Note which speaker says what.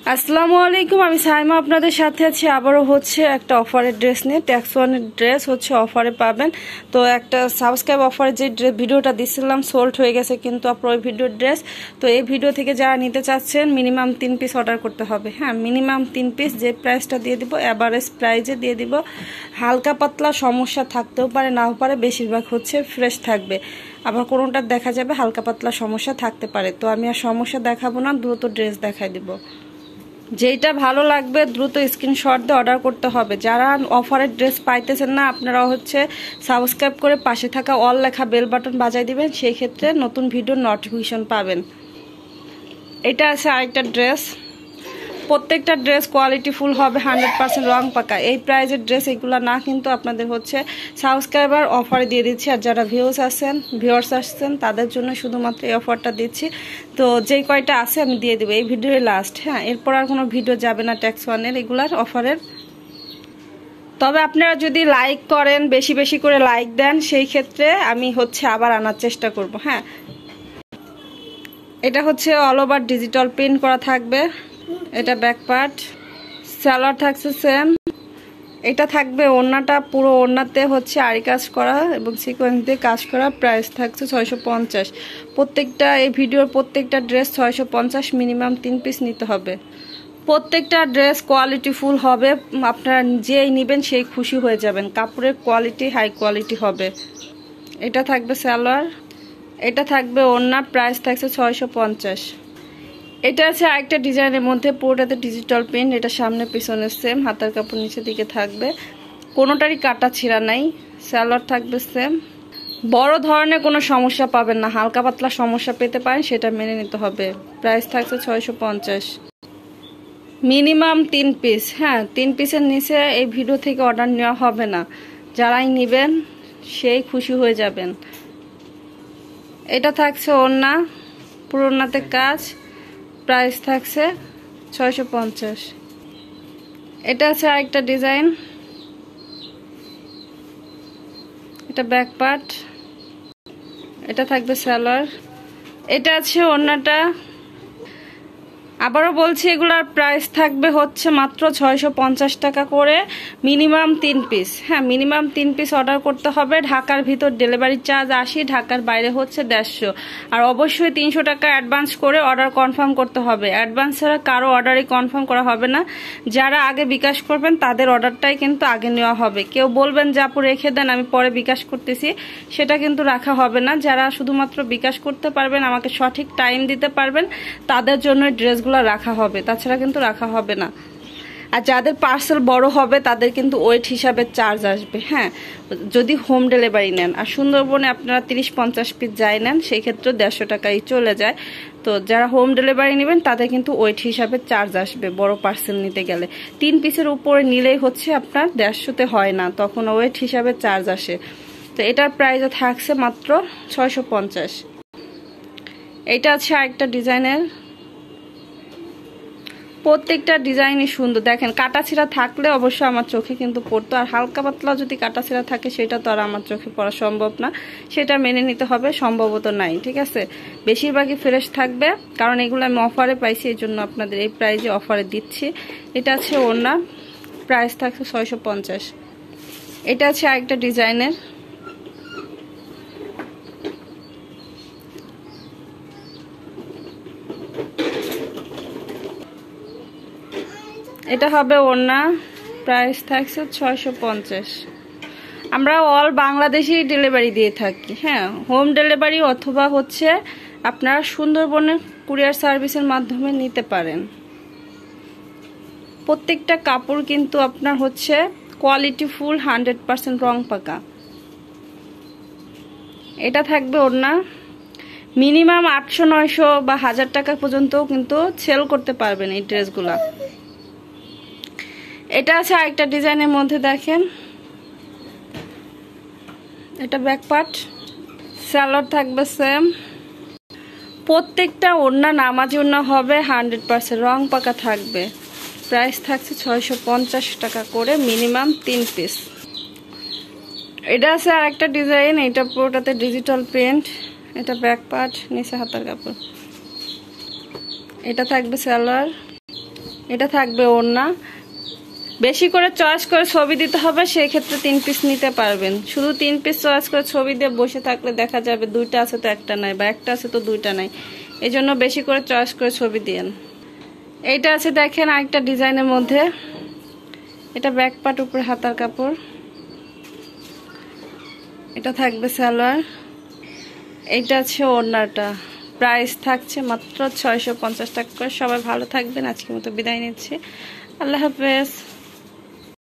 Speaker 1: আসসালামু আলাইকুম, আমি সাইমা আপনাদের সাথে আছি। আবারও হচ্ছে একটা অফারের ড্রেস নিয়ে। ট্যাক্স ওয়ানের ড্রেস হচ্ছে অফারে পাবেন। তো একটা সাবস্ক্রাইব অফারে যে ভিডিওটা দিছিলাম সোল্ড হয়ে গেছে কিন্তু আপনার ওই ভিডিওর ড্রেস। তো এই ভিডিও থেকে যারা নিতে চাচ্ছেন মিনিমাম 3 পিস অর্ডার করতে হবে। হ্যাঁ, মিনিমাম 3 পিস। যে প্রাইসটা দিয়ে দিব অ্যাভারেজ প্রাইজে দিয়ে দিব। হালকা পাতলা সমস্যা থাকতেও পারে, নাও পারে, বেশিরভাগ হচ্ছে ফ্রেশ থাকবে। আবার কোনোটা দেখা যাবে হালকা পাতলা সমস্যা থাকতে পারে। তো আমি আর সমস্যা দেখাবো না, দ্রুত ড্রেস দেখাই দিব। যেইটা ভালো লাগবে দ্রুত স্ক্রিনশট দিয়ে অর্ডার করতে হবে। যারা অফারের ড্রেস পাইতেছেন না, আপনারা হচ্ছে সাবস্ক্রাইব করে পাশে থাকা অল লেখা বেল বাটন বাজাই দিবেন, সেই ক্ষেত্রে নতুন ভিডিওর নোটিফিকেশন পাবেন। এটা আছে আরেকটা ড্রেস। প্রত্যেকটা ড্রেস কোয়ালিটি ফুল হবে, 100% রং পাকা। এই প্রাইজের ড্রেস এগুলো না, কিন্তু আপনাদের হচ্ছে সাবস্ক্রাইবার অফারে দিয়ে দিচ্ছি। আর যারা ভিউয়ার্স আসছেন তাদের জন্য শুধুমাত্র এই অফারটা দিচ্ছি। তো যেই কয়টা আছে আমি দিয়ে দেবো, এই ভিডিওর লাস্ট। হ্যাঁ, এরপর আর কোনো ভিডিও যাবে না ট্যাক্স ওয়ানের এগুলার অফারের। তবে আপনারা যদি লাইক করেন, বেশি বেশি করে লাইক দেন, সেই ক্ষেত্রে আমি হচ্ছে আবার আনার চেষ্টা করব। হ্যাঁ, এটা হচ্ছে অল ওভার ডিজিটাল প্রিন্ট করা থাকবে। এটা ব্যাক পার্ট, সালোয়ার থাকছে সেম। এটা থাকবে ওড়নাটা, পুরো ওড়নাতে হচ্ছে আরি কাজ করা এবং সিকোয়েন্স দিয়ে কাজ করা। প্রাইস থাকছে 650। প্রত্যেকটা এই ভিডিওর প্রত্যেকটা ড্রেস 650, মিনিমাম 3 পিস নিতে হবে। প্রত্যেকটা ড্রেস কোয়ালিটি ফুল হবে, আপনারা যেই নেবেন সেই খুশি হয়ে যাবেন। কাপড়ের কোয়ালিটি হাই কোয়ালিটি হবে। এটা থাকবে সালোয়ার, এটা থাকবে ওড়না। প্রাইস থাকছে 650। এটা আছে আরেকটা ডিজাইনের মধ্যে, পুরোটাতে ডিজিটাল প্রিন্ট। এটা সামনে পিছনে সেম, হাতার কাপড় নিচের দিকে থাকবে, কোনোটারই কাটা ছিঁড়া নাই। সালোয়ার থাকবে সেম। বড় ধরনের কোনো সমস্যা পাবেন না, হালকা পাতলা সমস্যা পেতে পারেন, সেটা মেনে নিতে হবে। প্রাইস থাকছে 650, মিনিমাম 3 পিস। হ্যাঁ, 3 পিসের নিচে এই ভিডিও থেকে অর্ডার নেওয়া হবে না। যারাই নেবেন সেই খুশি হয়ে যাবেন। এটা থাকছে ওড়না, পুরো ওড়নাতে কাজ। প্রাইস থাকছে 650। এটা আছে আরেকটা ডিজাইন, এটা ব্যাক পার্ট, এটা থাকবে সালোয়ার। এটা আছে ওড়নাটা। আবারও বলছি, এগুলার প্রাইস থাকবে হচ্ছে মাত্র 650 টাকা করে, মিনিমাম 3 পিস। হ্যাঁ, মিনিমাম 3 পিস অর্ডার করতে হবে। ঢাকার ভিতর ডেলিভারি চার্জ 80, ঢাকার বাইরে হচ্ছে 150। আর অবশ্যই 300 টাকা অ্যাডভান্স করে অর্ডার কনফার্ম করতে হবে। অ্যাডভান্স ছাড়া কারো অর্ডারই কনফার্ম করা হবে না। যারা আগে বিকাশ করবেন তাদের অর্ডারটাই কিন্তু আগে নেওয়া হবে। কেউ বলবেন যে আপু রেখে দেন, আমি পরে বিকাশ করতেছি, সেটা কিন্তু রাখা হবে না। যারা শুধুমাত্র বিকাশ করতে পারবেন, আমাকে সঠিক টাইম দিতে পারবেন, তাদের জন্য ড্রেসগুলো রাখা হবে, তাছাড়া কিন্তু রাখা হবে না। আর যাদের পার্সেল বড় হবে তাদের কিন্তু ওয়েট হিসাবে চার্জ আসবে। হ্যাঁ, যদি হোম ডেলিভারি নেন। আর সুন্দরবনে আপনারা 30-50 পিস যাই নেন, সেই ক্ষেত্রে 150 টাকাই চলে যায়। তো যারা হোম ডেলিভারি নেবেন তাদের কিন্তু ওয়েট হিসাবে চার্জ আসবে। বড় পার্সেল নিতে গেলে 3 পিসের উপরে নিলেই হচ্ছে আপনার 150-তে হয় না, তখন ওয়েট হিসাবে চার্জ আসে। তো এটার প্রাইস থাকছে মাত্র 650। এটা আছে আরেকটা ডিজাইনের। প্রত্যেকটা ডিজাইনই সুন্দর। দেখেন, কাটা ছিঁড়া থাকলে অবশ্যই আমার চোখে কিন্তু পড়তো। আর হালকা পাতলা যদি কাটা ছিঁড়া থাকে সেটা তো আর আমার চোখে পড়া সম্ভব না, সেটা মেনে নিতে হবে। সম্ভবত নাই, ঠিক আছে। বেশিরভাগই ফ্রেশ থাকবে, কারণ এগুলো আমি অফারে পাইছি, এই জন্য আপনাদের এই প্রাইজে অফারে দিচ্ছি। এটা আছে ওড়না, প্রাইস থাকছে 650। এটা আছে আরেকটা ডিজাইনের। এটা হবে ওড়না, প্রাইস থাকছে 650। আমরা অল বাংলাদেশেই ডেলিভারি দিয়ে থাকি। হ্যাঁ, হোম ডেলিভারি অথবা হচ্ছে আপনারা সুন্দরবনের কুরিয়ার সার্ভিসের মাধ্যমে নিতে পারেন। প্রত্যেকটা কাপড় কিন্তু আপনার হচ্ছে কোয়ালিটি ফুল, 100% রং পাকা। এটা থাকবে ওড়না, মিনিমাম 800-900 বা 1000 টাকা পর্যন্তও কিন্তু সেল করতে পারবেন এই ড্রেসগুলা। এটা আছে আরেকটা ডিজাইনের মধ্যে, দেখেন, এটা ব্যাক পার্ট, সালোয়ার থাকবে সেম। প্রত্যেকটা ওড়না নামাজি ওড়না হবে, 100% রং পাকা থাকবে। প্রাইস থাকছে 650 টাকা করে, মিনিমাম 3 পিস। এটা আছে আরেকটা ডিজাইন, এটা পুরোটাতে ডিজিটাল প্রিন্ট। এটা ব্যাক পার্ট, নিচে হাতার কাপড়। এটা থাকবে সালোয়ার, এটা থাকবে ওড়না। বেশি করে চয়েস করে ছবি দিতে হবে, সেই ক্ষেত্রে 3 পিস নিতে পারবেন। শুধু 3 পিস চয়েস করে ছবি দিয়ে বসে থাকলে দেখা যাবে 2টা আছে তো একটা নাই, বা একটা আছে তো 2টা নাই। এই জন্য বেশি করে চয়েস করে ছবি দিয়েন। এইটা আছে দেখেন আরেকটা ডিজাইনের মধ্যে, এটা ব্যাক পার্ট, উপরে হাতার কাপড়, এটা থাকবে সালোয়ার, এইটা আছে ওড়নাটা। প্রাইস থাকছে মাত্র 650 টাকা করে। সবাই ভালো থাকবেন, আজকের মতো বিদায় নিচ্ছি, আল্লাহ হাফেজ।